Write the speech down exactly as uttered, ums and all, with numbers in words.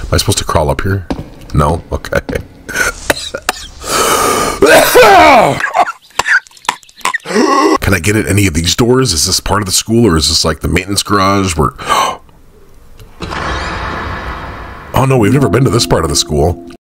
Am I supposed to crawl up here? No? Okay. Can I get at any of these doors? Is this part of the school, or is this like the maintenance garage where... Oh no, we've never been to this part of the school.